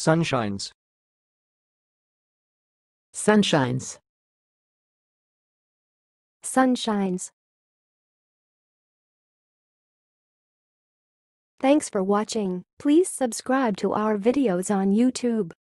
Sunshines. Sunshines. Sunshines. Thanks for watching. Please subscribe to our videos on YouTube.